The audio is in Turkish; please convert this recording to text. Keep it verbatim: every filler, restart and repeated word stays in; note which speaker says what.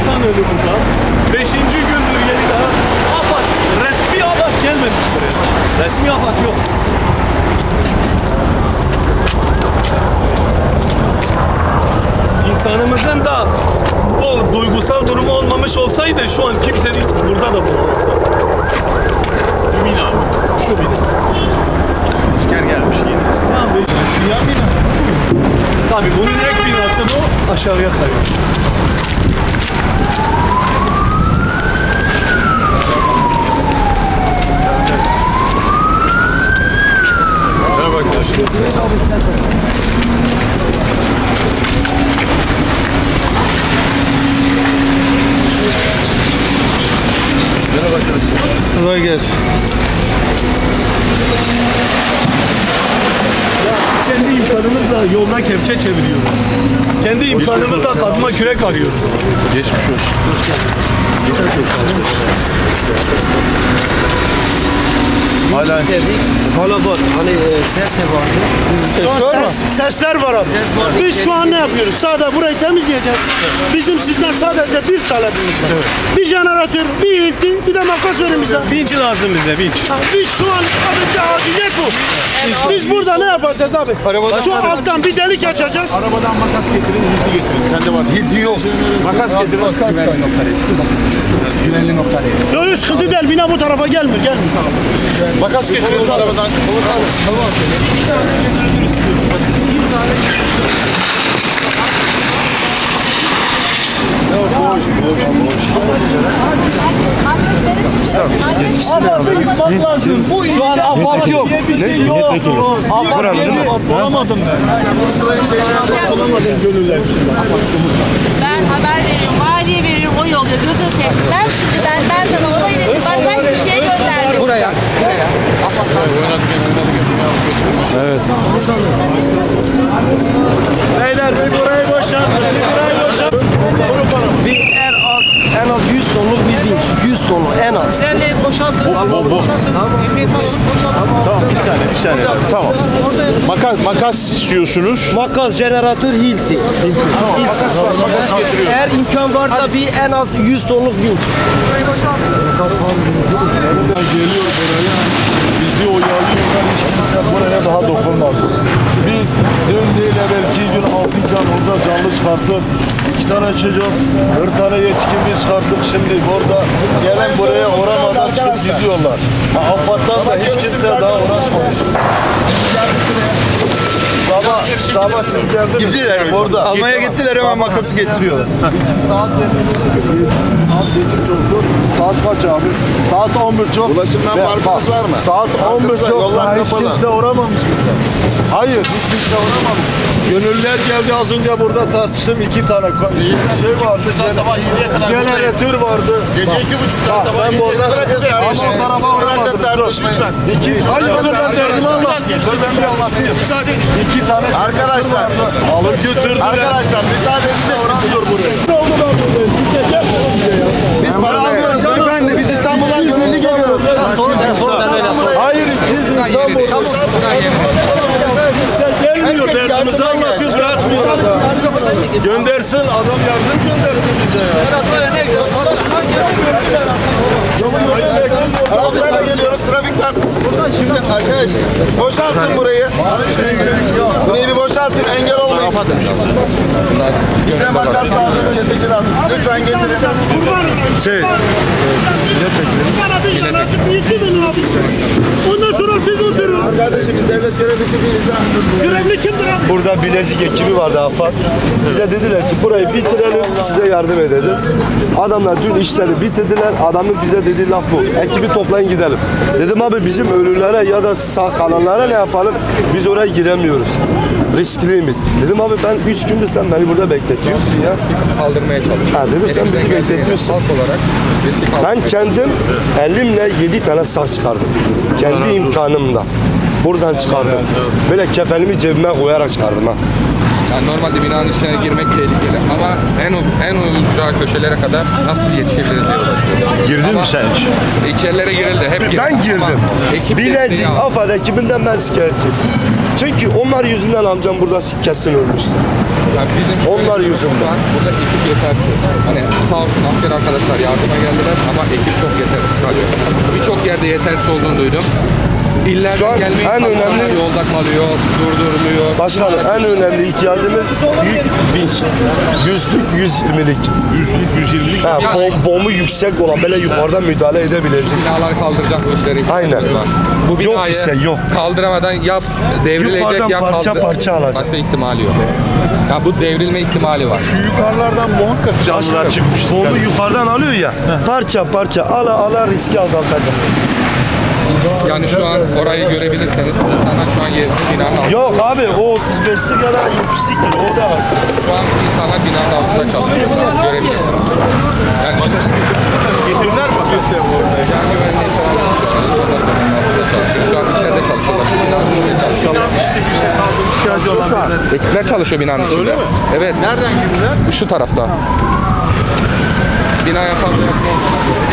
Speaker 1: insan ölü burada. Beşinci gündür yeni daha. AFAD, resmi AFAD gelmemiş buraya. Resmi AFAD yok. İnsanımızın da o duygusal durumu olmamış olsaydı şu an kimsenin burada da bulunmazdı. Emin abi, şu bina.
Speaker 2: Asker gelmiş yine.
Speaker 1: Tamam, şu yan bina. Tabii bunun ek binası bu, aşağıya kayıyor.
Speaker 2: Merhaba arkadaşlar. Merhaba arkadaşlar.
Speaker 1: Kolay gelsin. Kendi imkanımızla yolda kepçe çeviriyoruz. Kendi imkanımızla kazma kürek arıyoruz.
Speaker 2: Geçmiş olsun. Hoş geldin. Geçmiş olsun. Hala
Speaker 3: Hala var. Hani e, ses de vardı.
Speaker 1: Ses var mı?
Speaker 4: Sesler var abi.
Speaker 3: Ses var.
Speaker 4: Biz şu an ne yapıyoruz? Sadece burayı temizleyeceğiz. Bizim sizden sadece bir talebimiz var. Bir jeneratör, bir ilti, bir de makas verin bize.
Speaker 1: Vinç lazım bize, vinç.
Speaker 4: Biz şu an sadece aciliyet bu. Biz burada ne yapacağız abi? Şu alttan bir delik açacağız.
Speaker 2: arabadan makas getirin, hilti getirin. Sende var. Hilti yok. Makas getirin. Güvenli noktaya. Güvenli noktaya.
Speaker 4: Yok yok sıkıntı değil. Bina bu tarafa gelmiyor. Gelmiyor.
Speaker 2: Makas getirin arabadan. Boş, boş, boş.
Speaker 1: Gitmek lazım. Bu şu an AFAD yok. Bir şey yok. AFAD değil mi? Bulamadım ben. Bulamadım gönüller içinde.
Speaker 5: Ben haber veriyorum, valiye veriyorum, o yolda götürse. Ben şimdi ben ben sana olay dedim. Bak ben bir şeye gönderdim.
Speaker 3: Buraya. Buraya.
Speaker 1: Evet. Beyler bir burayı boşalt. Bir burayı boşalt.
Speaker 3: Bir en az en az yüz tonluk bir vinç. yüz tonluk en az.
Speaker 6: Senle boşaltın, boşaltın, emniyet alalım, boşaltın.
Speaker 2: Tamam, bir saniye, bir saniye. Tamam. Makas, makas istiyorsunuz.
Speaker 3: Makas, jeneratör, hilti.
Speaker 2: Tamam, makas var, makas getiriyoruz.
Speaker 3: Eğer imkan varsa bir en az yüz tonluk vinç.
Speaker 2: Geliyor buraya, bizi oyalıyorlar, hiç kimse buraya daha dokunmaz. Biz dün değil evvelki gün altı can orada canlı çıkarttık. İki tane çocuk, dört tane yetişkinliği çıkarttık. Şimdi burada gelen buraya uğramadan çıkıp gidiyorlar. AFAD'dan da hiç kimse daha uğraşmamış. Sabah, sabah siz geldiniz. Gittiler. Orada. Almaya gittiler, hemen makası getiriyorlar. Saat Saat yedi oldu. Saat kaç abi? Saat on buçuk.
Speaker 7: Ulaşımdan farkınız var mı?
Speaker 2: Saat on buçuk.
Speaker 7: Yollar
Speaker 2: Hiç
Speaker 7: kapalı.
Speaker 2: kimse uğramamış burada. Hayır, hiç kimse uğramamış. Gönüllüler geldi az önce burada tartıştım. iki tane şey vardı.
Speaker 7: Sabah yediye kadar
Speaker 2: Jeneratör vardı.
Speaker 7: Gece iki buçuktan sabah
Speaker 2: sen
Speaker 7: yediye
Speaker 2: burada
Speaker 7: kadar burada
Speaker 2: ama o tarafa uğramadın.
Speaker 7: tartışmayın.
Speaker 2: İki, hayır ben derdimi anlatayım. Ben bir anlatayım. İki tane
Speaker 7: Arkadaşlar,
Speaker 2: alıp götürdüler.
Speaker 7: arkadaşlar müsaade edecek misiniz buraya?
Speaker 2: Ne oldu ben buradayım? Kimse gelmedi bize ya.
Speaker 7: Biz para almıyoruz beyefendi. Biz İstanbul'dan gönüllü geliyoruz.
Speaker 2: Hayır, biz İstanbul'da. Gelmiyor, derdimizi anlatıyor, bırakmıyor adam. Göndersin, adam yardım göndersin bize ya.
Speaker 7: Araçlarla geliyoruz, trafik var. Arkadaşlar, boşaltın burayı. Burayı bir boşaltın, engel olmayın. Bize makas lazım, milletvekili lazım. Lütfen getirin.
Speaker 2: Şey,
Speaker 4: Ondan sonra siz oturun.
Speaker 7: Kardeşim biz devlet görevlisi değiliz.
Speaker 4: Görevli kimdir abi?
Speaker 2: burada Bilecik ekibi vardı AFAD. Bize dediler ki burayı bitirelim, size yardım edeceğiz. Adamlar dün işleri bitirdiler, adamın bize dediği laf bu. Ekibi toplayın gidelim. Dedim abi bizim ölülere ya da sağ kalanlara ne yapalım? Biz oraya giremiyoruz. Riskliyimiz. Dedim abi ben üç gündür sen beni burada bekletiyorsun ya.
Speaker 8: Kaldırmaya çalışıyor.
Speaker 2: Ha dedim sen bizi bekletiyorsun.
Speaker 8: Halk olarak riski kaldırmaya
Speaker 2: Ben kendim elimle yedi tane sağ çıkardım. Kendi imkanımla. Buradan çıkardım. Böyle kefenimi cebime koyarak çıkardım ha.
Speaker 8: Yani normalde binanın içine girmek tehlikeli ama en en ucra köşelere kadar nasıl yetişebiliriz diye uğraşıyoruz.
Speaker 2: Girdin
Speaker 8: Ama
Speaker 2: mi sen hiç?
Speaker 8: İçerilere girildi, hep girildi.
Speaker 2: Ben girdim.
Speaker 8: Ama ekip
Speaker 2: Bilecik
Speaker 8: desteği aldı.
Speaker 2: AFAD ekibinden ben şikayetçiyim. Çünkü onlar yüzünden amcam burada kesin ölmüştü.
Speaker 8: Yani bizim şöyle
Speaker 2: Onlar
Speaker 8: bir durum
Speaker 2: yüzünden.
Speaker 8: var, burada ekip yetersiz. Hani sağ olsun asker arkadaşlar yardıma geldiler ama ekip çok yetersiz kalıyor. Birçok yerde yetersiz olduğunu duydum.
Speaker 2: Şu
Speaker 8: İllerden
Speaker 2: an
Speaker 8: gelmeyi
Speaker 2: en
Speaker 8: çalışanlar
Speaker 2: önemli-
Speaker 8: yolda kalıyor, durduruluyor.
Speaker 2: Başkanım en önemli ihtiyacımız büyük vinç. Yüzlük, yüz yirmilik.
Speaker 1: Yüzlük, yüz yirmilik.
Speaker 2: Ha, bom, bomu yüksek olan böyle yukarıdan müdahale edebilecek.
Speaker 8: Binaları kaldıracak işleri.
Speaker 2: Aynen.
Speaker 8: var. Bu
Speaker 2: Yok
Speaker 8: binayı
Speaker 2: işte, yok.
Speaker 8: kaldıramadan ya devrilecek
Speaker 2: Yukarıdan
Speaker 8: ya
Speaker 2: parça
Speaker 8: kaldır-
Speaker 2: parça alacak.
Speaker 8: Başka ihtimali yok. Ya bu devrilme ihtimali var.
Speaker 1: Şu yukarılardan muhakkak canlılar
Speaker 2: Başkanım,
Speaker 1: çıkmıştır.
Speaker 2: bomu yukarıdan alıyor ya, parça parça ala ala riski azaltacak.
Speaker 8: Yani şu an orayı görebilirseniz insanlar şu an yer, binanın altında.
Speaker 2: Yok abi o otuz beşlik ya da yetmişliktir o da az.
Speaker 8: Şu an insanlar binanın altında çalışıyor. Görebilirsiniz. Yani
Speaker 1: Getirirler mi?
Speaker 8: can güvenliği falan çalışanlar binanın altında çalışıyor. Şu an içeride çalışıyorlar. Şu binanın içinde çalışıyorlar.
Speaker 1: İhtiyacı olan birine.
Speaker 8: Ekipler çalışıyor binanın içinde.
Speaker 1: Öyle mi?
Speaker 8: Evet.
Speaker 1: Nereden girdiler?
Speaker 8: Şu tarafta. Binaya fazla yakın.